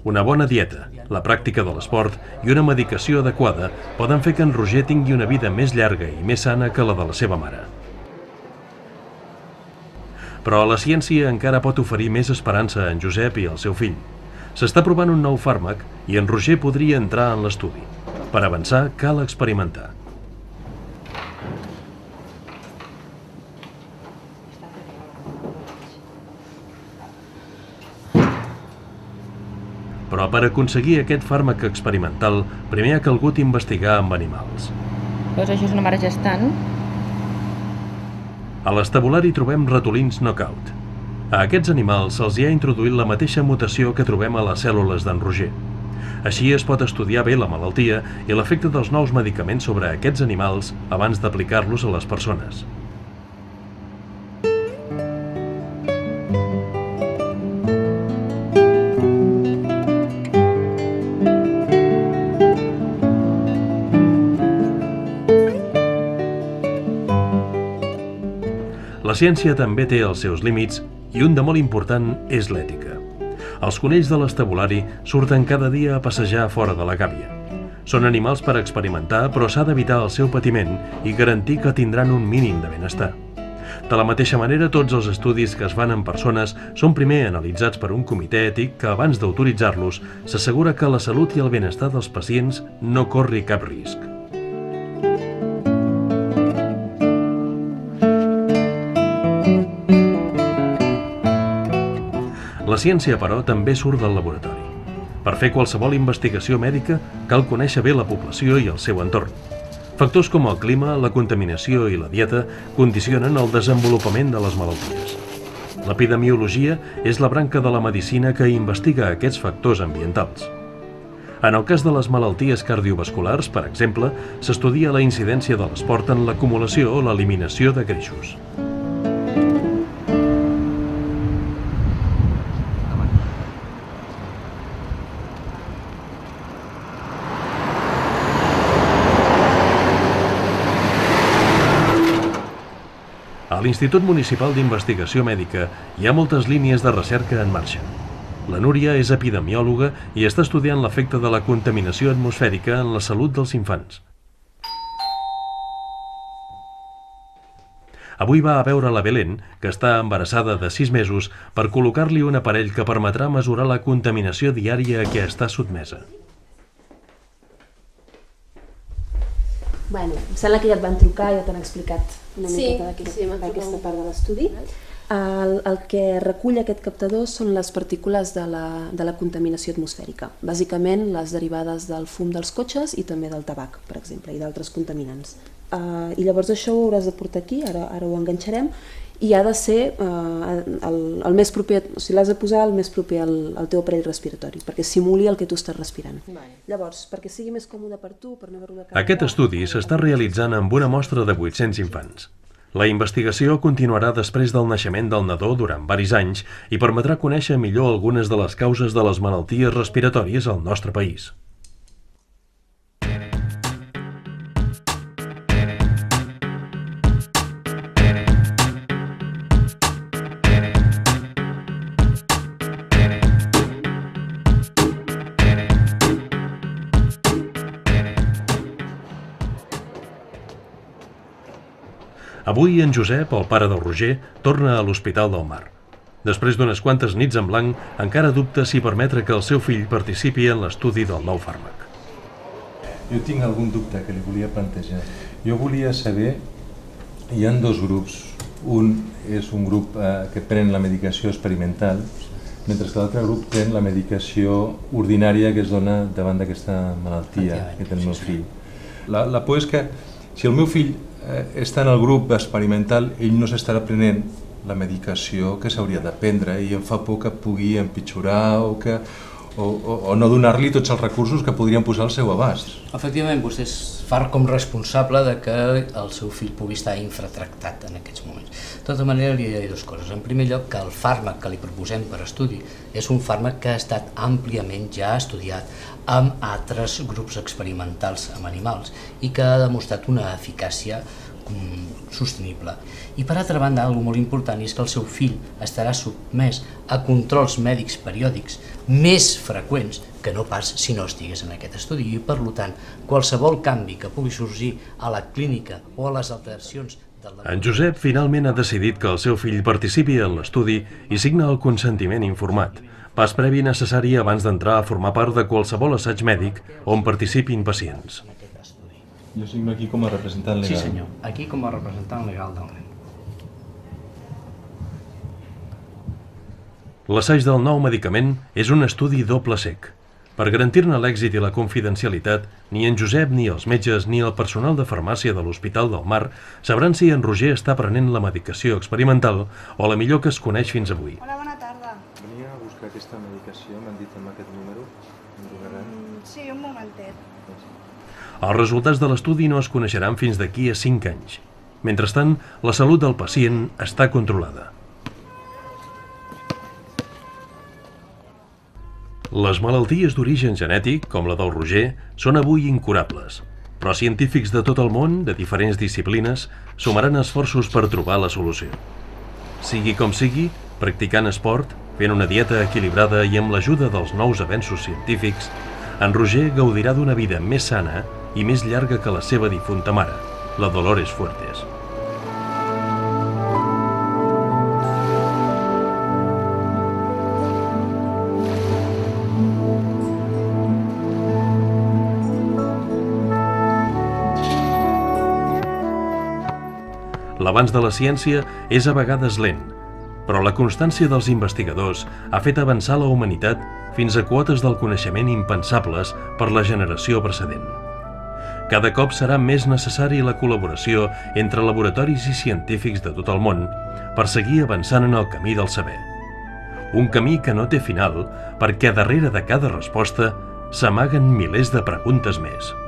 Una bona dieta, la pràctica de l'esport i una medicació adequada poden fer que en Roger tingui una vida més llarga i més sana que la de la seva mare. Però la ciència encara pot oferir més esperança a en Josep i al seu fill. S'està provant un nou fàrmac i en Roger podria entrar en l'estudi. Per avançar, cal experimentar. Però per aconseguir aquest fàrmac experimental, primer ha calgut investigar amb animals. Doncs això és una mare gestant. A l'estabulari trobem ratolins knockout. A aquests animals se'ls hi ha introduït la mateixa mutació que trobem a les cèl·lules d'en Roger. Així es pot estudiar bé la malaltia i l'efecte dels nous medicaments sobre aquests animals abans d'aplicar-los a les persones. La ciència també té els seus límits i un de molt important és l'ètica. Els conills de l'estabulari surten cada dia a passejar fora de la gàbia. Són animals per experimentar, però s'ha d'evitar el seu patiment i garantir que tindran un mínim de benestar. De la mateixa manera, tots els estudis que es fan en persones són primer analitzats per un comitè ètic que, abans d'autoritzar-los, s'assegura que la salut i el benestar dels pacients no corri cap risc. La ciència, però, també surt del laboratori. Per fer qualsevol investigació mèdica cal conèixer bé la població i el seu entorn. Factors com el clima, la contaminació i la dieta condicionen el desenvolupament de les malalties. L'epidemiologia és la branca de la medicina que investiga aquests factors ambientals. En el cas de les malalties cardiovasculars, per exemple, s'estudia la incidència de l'esport en l'acumulació o l'eliminació de greixos. A l'Institut Municipal d'Investigació Mèdica hi ha moltes línies de recerca en marxa. La Núria és epidemiòloga i està estudiant l'efecte de la contaminació atmosfèrica en la salut dels infants. Avui va a veure la Belén, que està embarassada de 6 mesos, per col·locar-li un aparell que permetrà mesurar la contaminació diària a què està sotmesa. Bueno, em sembla que ja et van trucar i ja t'han explicat una miqueta d'aquesta part de l'estudi. El que recull aquest captador són les partícules de la contaminació atmosfèrica, bàsicament les derivades del fum dels cotxes i també del tabac, per exemple, i d'altres contaminants. I llavors això ho hauràs de portar aquí, ara ho enganxarem, i ha de ser el més proper, o sigui, l'has de posar el més proper al teu aparell respiratori, perquè simuli el que tu estàs respirant. Llavors, perquè sigui més còmode per tu, per no haver-ho de carregar... Aquest estudi s'està realitzant amb una mostra de 800 infants. La investigació continuarà després del naixement del nadó durant varis anys i permetrà conèixer millor algunes de les causes de les malalties respiratòries al nostre país. Avui en Josep, el pare del Roger, torna a l'Hospital del Mar. Després d'unes quantes nits en blanc, encara dubta si permetre que el seu fill participi en l'estudi del nou fàrmac. Jo tinc algun dubte que li volia plantejar. Jo volia saber, hi ha dos grups. Un és un grup que pren la medicació experimental, mentre que l'altre grup pren la medicació ordinària que es dona davant d'aquesta malaltia que té el meu fill. La por és que si el meu fill està en el grup experimental, ell no s'estarà prenent la medicació que s'hauria de prendre i em fa por que pugui empitjorar o no donar-li tots els recursos que podrien posar al seu abast. Efectivament, vostè és far com responsable de que el seu fill pugui estar infratractat en aquests moments. De tota manera, li diré dues coses. En primer lloc, que el fàrmac que li proposem per estudi és un fàrmac que ha estat àmpliament ja estudiat amb altres grups experimentals amb animals i que ha demostrat una eficàcia sostenible. I per altra banda, una cosa molt important és que el seu fill estarà sotmès a controls mèdics periòdics més freqüents que no pas si no estigués en aquest estudi, i per tant, qualsevol canvi que pugui sorgir a la clínica o a les alteracions del... En Josep finalment ha decidit que el seu fill participi en l'estudi i signa el consentiment informat, pas previ necessari abans d'entrar a formar part de qualsevol assaig mèdic on participin pacients. Jo signo aquí com a representant legal. Sí, senyor, aquí com a representant legal del nen. L'assaig del nou medicament és un estudi doble cec. Per garantir-ne l'èxit i la confidencialitat, ni en Josep, ni els metges, ni el personal de farmàcia de l'Hospital del Mar sabran si en Roger està prenent la medicació experimental o la millor que es coneix fins avui. Hola, bona tarda. Venia a buscar aquesta medicació, m'han dit amb aquest número. Em donaran? Sí, un momentet. Els resultats de l'estudi no es coneixeran fins d'aquí a 5 anys. Mentrestant, la salut del pacient està controlada. Les malalties d'origen genètic, com la del Roger, són avui incurables, però científics de tot el món, de diferents disciplines, sumaran esforços per trobar la solució. Sigui com sigui, practicant esport, fent una dieta equilibrada i amb l'ajuda dels nous avenços científics, en Roger gaudirà d'una vida més sana i més llarga que la seva difunta mare, la Dolores Fuertes. L'avanç de la ciència és a vegades lent, però la constància dels investigadors ha fet avançar la humanitat fins a quotes del coneixement impensables per la generació precedent. Cada cop serà més necessari la col·laboració entre laboratoris i científics de tot el món per seguir avançant en el camí del saber. Un camí que no té final perquè darrere de cada resposta s'amaguen milers de preguntes més.